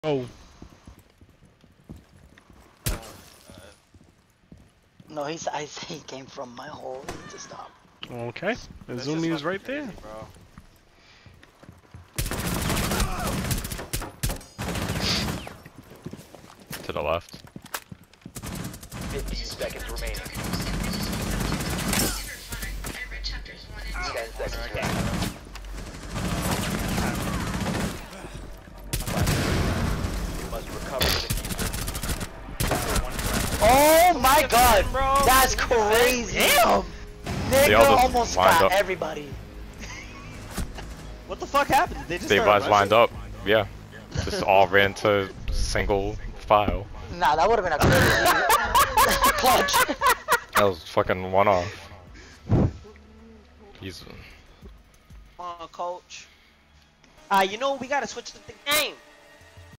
Oh. No, I say he came from my hole. He needs to stop. Okay. Izumi is right there. Bro. To the left. 15 seconds remaining. 10 seconds left. You must recover the keeper. Oh my god! That's crazy! Damn! Nigga almost got up. everybody. What the fuck happened? They just guys lined up. Yeah. Just all ran to single file. Nah, that would have been a crazy clutch. That was fucking one off. He's. Come on, coach. You know we gotta switch the game.